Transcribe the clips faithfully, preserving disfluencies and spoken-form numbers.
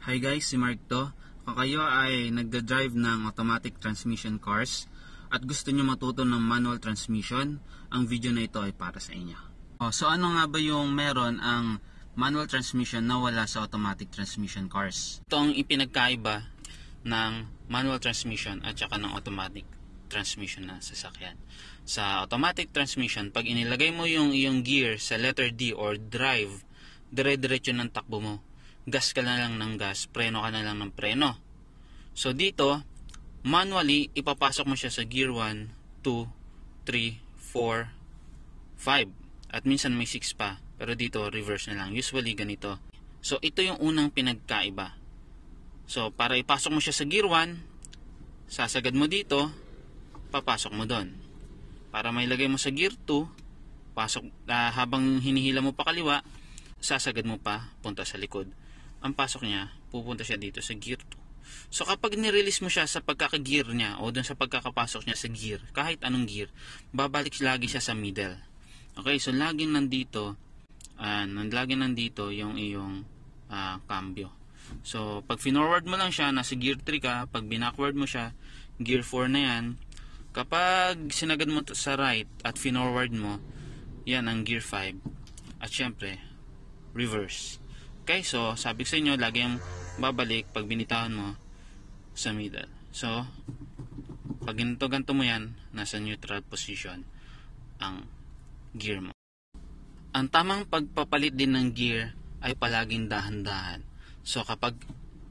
Hi guys, si Mark to. Kung kayo ay nagda-drive ng automatic transmission cars at gusto nyo matuto ng manual transmission, ang video na ito ay para sa inyo. Oh, so ano nga ba yung meron ang manual transmission na wala sa automatic transmission cars? Ito ang ipinagkaiba ng manual transmission at saka ng automatic transmission na sasakyan. Sa automatic transmission, pag inilagay mo yung iyong gear sa letter D or drive, dire-diretso ng takbo mo. Gas ka na lang ng gas, preno ka na lang ng preno. So dito, manually, ipapasok mo siya sa gear one, two, three, four, five. At minsan may six pa. Pero dito, reverse na lang. Usually ganito. So ito yung unang pinagkaiba. So para ipasok mo siya sa gear one, sasagad mo dito, papasok mo doon. Para mailagay mo sa gear two, pasok, uh, habang hinihila mo pa kaliwa, sasagad mo pa punta sa likod. Ang pasok niya, pupunta siya dito sa gear two. So kapag nirelease mo siya sa pagkaka-gear niya o dun sa pagkakapasok niya sa gear, kahit anong gear, babalik lagi siya sa middle. Okay, so laging nandito, uh, laging nandito yung iyong uh, cambio. So pag forward mo lang siya, nasa gear three ka. Pag binackward mo siya, gear four na yan. Kapag sinagad mo sa right at forward mo, yan ang gear five. At syempre, reverse. Okay, so sabi ko sa inyo, lagi yung babalik pag binitawan mo sa middle. So, pag ganito-ganto mo yan, nasa neutral position ang gear mo. Ang tamang pagpapalit din ng gear ay palaging dahan-dahan. So, kapag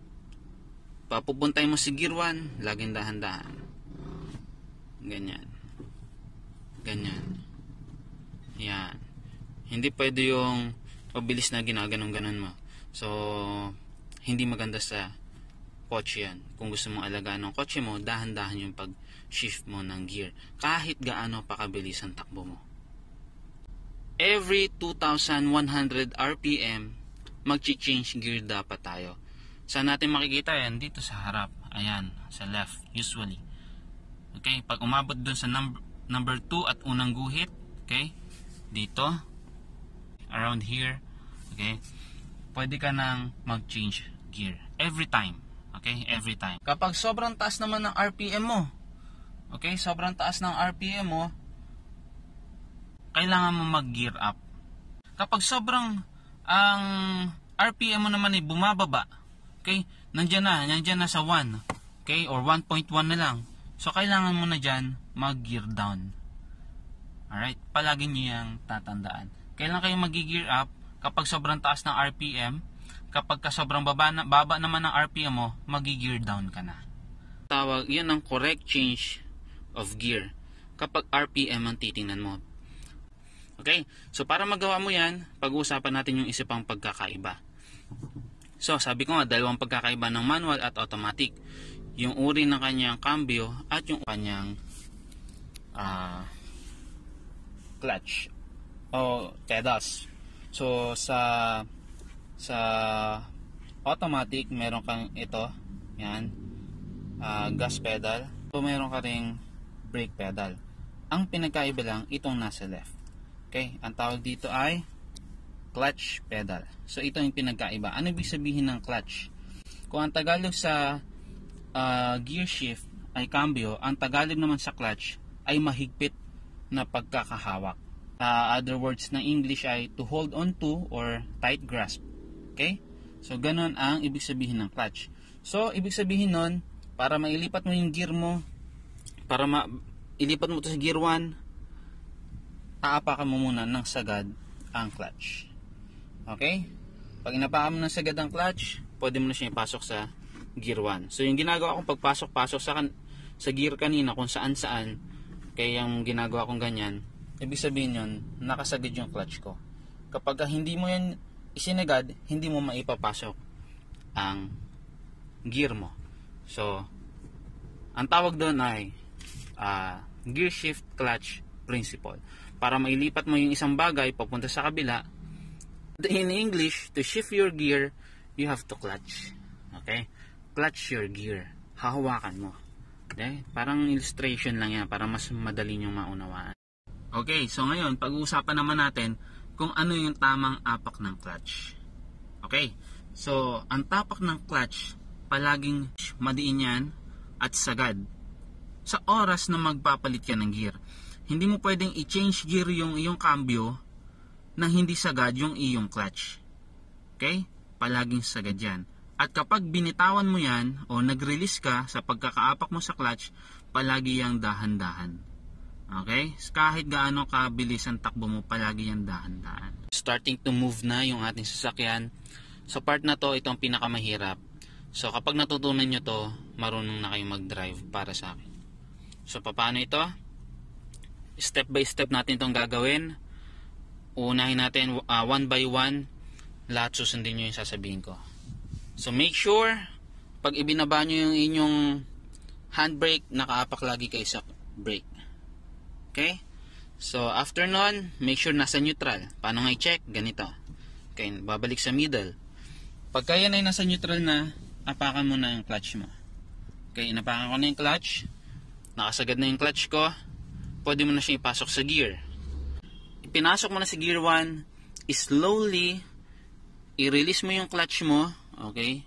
papupuntay mo si gear one, laging dahan-dahan. Ganyan. Ganyan. Yan. Hindi pwede yung pabilis na ginaganon-ganon mo. So, hindi maganda sa kotse yan. Kung gusto mong alagaan ng kotse mo, dahan-dahan yung pag-shift mo ng gear. Kahit gaano pa kabilis ang takbo mo. Every two thousand one hundred R P M, mag-change gear dapat tayo. Saan natin makikita yan? Dito sa harap. Ayan, sa left, usually. Okay, pag umabot dun sa number, number two at unang guhit, okay, dito, around here, okay, pwede ka nang mag-change gear every time. Okay, every time. Kapag sobrang taas naman ng R P M mo, okay, sobrang taas ng R P M mo, kailangan mo mag-gear up. Kapag sobrang ang R P M mo naman ay bumababa, okay, nandiyan na, nandiyan na sa one, okay, or one point one na lang. So kailangan mo na diyan mag-gear down. Alright, palagi niyo yang tatandaan. Kailan kayo mag-gear up? Kapag sobrang taas ng R P M, kapag ka sobrang baba, na, baba naman ng R P M mo, mag-gear down ka na. Tawag, yan ang correct change of gear kapag R P M ang titingnan mo. Okay, so para magawa mo yan, pag-uusapan natin yung isa pang pagkakaiba. So sabi ko nga, dalawang pagkakaiba ng manual at automatic. Yung uri ng kanyang cambio at yung kanyang uh, clutch o pedals. So sa sa automatic meron kang ito, yan, uh, gas pedal. So meron ka ring brake pedal. Ang pinagkaiba lang itong nasa left. Okay, ang tawag dito ay clutch pedal. So ito yung pinagkaiba. Ano ibig sabihin ng clutch? Kung ang Tagalog sa uh, gear shift ay cambio, ang Tagalog naman sa clutch ay mahigpit na pagkakahawak. Uh, other words ng English ay to hold on to or tight grasp. Okay? So, ganun ang ibig sabihin ng clutch. So, ibig sabihin nun, para mailipat mo yung gear mo, para mailipat mo to sa gear one, taapakan mo muna ng sagad ang clutch. Okay? Pag inapakan mo ng sagad ang clutch, pwede mo na siya ipasok sa gear one. So, yung ginagawa kong pagpasok-pasok sa, sa gear kanina, kung saan-saan, kaya yung ginagawa kong ganyan, ibig sabihin yun, nakasagad yung clutch ko. Kapag hindi mo yan isinagad, hindi mo maipapasok ang gear mo. So, ang tawag doon ay uh, gear shift clutch principle. Para mailipat mo yung isang bagay papunta sa kabila, in English, to shift your gear, you have to clutch. Okay? Clutch your gear. Hahawakan mo. Okay? Parang illustration lang yan para mas madali nyong maunawaan. Okay, so ngayon, pag-uusapan naman natin kung ano yung tamang apak ng clutch. Okay, So, ang tapak ng clutch, palaging madiin yan at sagad sa oras na magpapalit ka ng gear. Hindi mo pwedeng i-change gear yung iyong cambio nang hindi sagad yung iyong clutch. Okay? Palaging sagad yan. At kapag binitawan mo yan o nag-release ka sa pagkakaapak mo sa clutch, palagi yang dahan-dahan. Okay? Kahit gaano kabilis ang takbo mo, palagi yang dahan-dahan. Starting to move na yung ating sasakyan. Sa part na to, ito ang pinakamahirap. So kapag natutunan nyo to, marunong na kayong mag-drive para sa akin. So paano ito? Step by step natin itong gagawin. Uunahin natin uh, one by one. Lahat susundin nyo yung sasabihin ko. So make sure, pag ibinaba nyo yung inyong handbrake, nakaapak lagi kayo sa brake. Okay? So after nun, make sure nasa neutral. Paano nga i-check? Ganito. Okay, babalik sa middle. Pagka yan ay nasa neutral na, apakan mo na yung clutch mo. Okay, inapakan ko na yung clutch. Nakasagad na yung clutch ko. Pwede mo na siya ipasok sa gear. Ipinasok mo na sa gear one, slowly i-release mo yung clutch mo. Okay?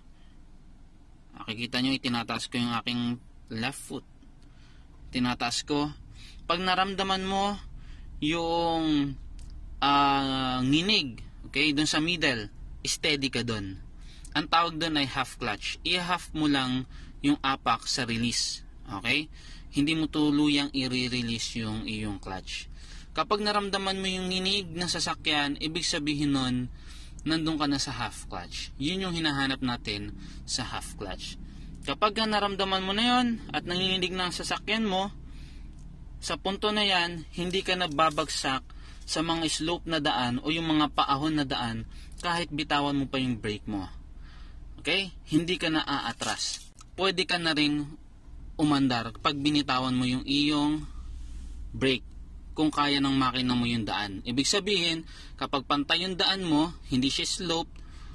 Makikita nyo, itinataas ko yung aking left foot. Tinataas ko. Pag naramdaman mo yung uh, nginig, okay, dun sa middle, steady ka dun. Ang tawag dun ay half clutch. I-half mo lang yung apak sa release. Okay? Hindi mo tuluyang i-release yung iyong clutch. Kapag naramdaman mo yung nginig ng sasakyan, ibig sabihin nun, nandun ka na sa half clutch. Yun yung hinahanap natin sa half clutch. Kapag naramdaman mo na yun at nanginginig ng sasakyan mo, sa punto na yan, hindi ka nababagsak sa mga slope na daan o yung mga paahon na daan kahit bitawan mo pa yung brake mo. Okay? Hindi ka na aatras. Pwede ka na ring umandar pag binitawan mo yung iyong brake kung kaya ng makina mo yung daan. Ibig sabihin, kapag pantay yung daan mo, hindi siya slope,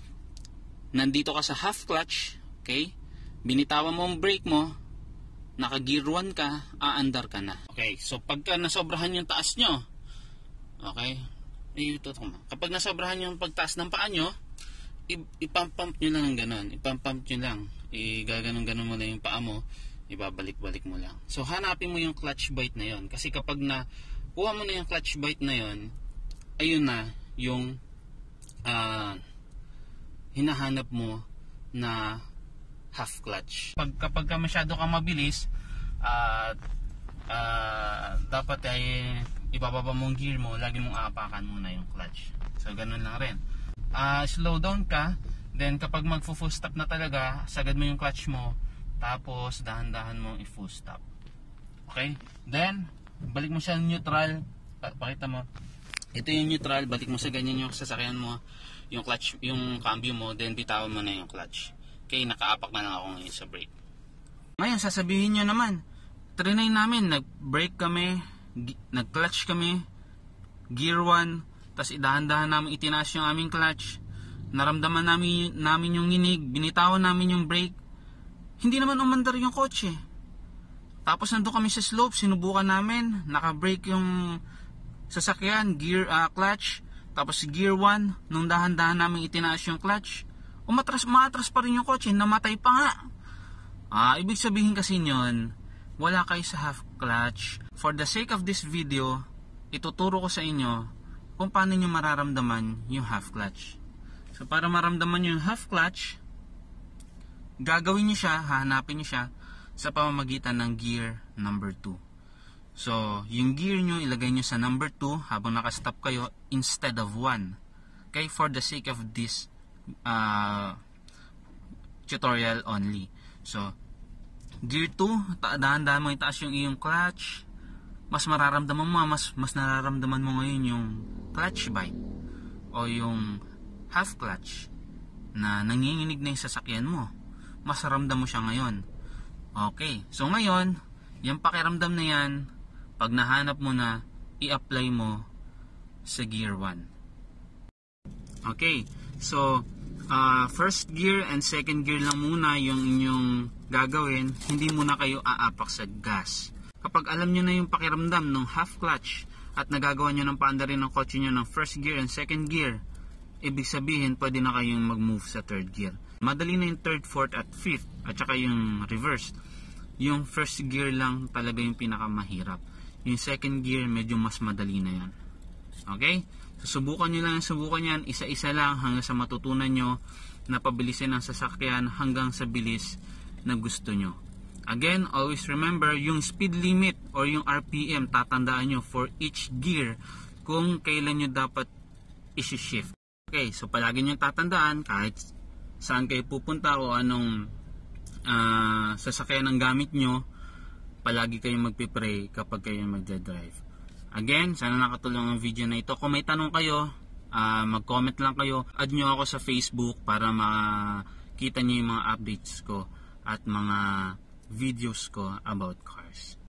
nandito ka sa half clutch, okay? Binitawan mo ang brake mo, naka gear one ka, aandar ka na. Okay, so pagka nasobrahan yung taas nyo, okay, ay, ito, kapag nasobrahan yung pagtaas ng paa nyo, ipamp-pump nyo lang ng ganon, ipamp-pump nyo lang, igaganon-ganon mo na yung paa mo, ibabalik-balik mo lang. So hanapin mo yung clutch bite na yon, kasi kapag na kuha mo na yung clutch bite na yon, ayun na yung uh, hinahanap mo na half clutch. Pag, kapag ka masyado kang mabilis, uh, uh, dapat ay ibababa mong gear mo, lagi mong aapakan muna yung clutch. So ganun lang rin. Uh, slow down ka, then kapag mag-full stop na talaga, sagad mo yung clutch mo, tapos dahan-dahan mong i-full stop. Okay? Then balik mo siya neutral. Pakita mo. Ito yung neutral, balik mo sa ganyan yung sasakyan mo, yung clutch, yung cambio mo, then bitawan mo na yung clutch. Okay, nakaapak na lang ako ngayon sa brake. Ngayon, sasabihin nyo naman, trinay namin, nag-brake kami, nag-clutch kami, gear one, tas idahan-dahan namin itinaas yung aming clutch, naramdaman namin, namin yung nginig, binitawan namin yung brake, hindi naman umandar yung kotse. Tapos nandun kami sa slope, sinubukan namin, naka-brake yung sasakyan, gear, uh, clutch, tapos gear one, nung dahan-dahan namin itinaas yung clutch, umatras, umatras pa rin yung kotse, namatay pa nga. Ah, ibig sabihin kasi nyon, wala kayo sa half clutch. For the sake of this video, ituturo ko sa inyo kung paano nyo mararamdaman yung half clutch. So para maramdaman nyo yung half clutch, gagawin nyo siya, hahanapin nyo siya sa pamamagitan ng gear number two. So, yung gear nyo, ilagay nyo sa number two habang nakastop kayo instead of one. Okay, for the sake of this uh, tutorial only. So, gear two, dahan-dahan mo itaas yung iyong clutch. Mas mararamdaman mo, mas, mas nararamdaman mo ngayon yung clutch bite o yung half clutch na nanginginig na yung sasakyan mo. Mas ramdam mo siya ngayon. Okay, so ngayon, yung pakiramdam na yan, pag nahanap mo na, i-apply mo sa gear one. Okay, so uh, first gear and second gear lang muna yung inyong gagawin, hindi muna kayo aapak sa gas. Kapag alam nyo na yung pakiramdam ng half clutch at nagagawa nyo ng paandarin ng kotse nyo ng first gear and second gear, ibig sabihin pwede na kayong mag-move sa third gear. Madali na yung third, fourth at fifth at saka yung reverse. Yung first gear lang talaga yung pinakamahirap. Yung second gear medyo mas madali na yan. Okay? So, subukan nyo lang, subukan yan isa-isa lang hanggang sa matutunan nyo na pabilisin ang sasakyan hanggang sa bilis na gusto nyo. Again, always remember yung speed limit or yung R P M, tatandaan nyo for each gear kung kailan nyo dapat isi-shift. Okay, so palagi nyo tatandaan kahit saan kayo pupunta o anong uh, sasakyan ang gamit nyo, palagi kayong magpipray kapag kayo magdadrive. Again, sana nakatulong ang video na ito. Kung may tanong kayo, uh, mag-comment lang kayo. Add nyo ako sa Facebook para makita nyo yung mga updates ko at mga videos ko about cars.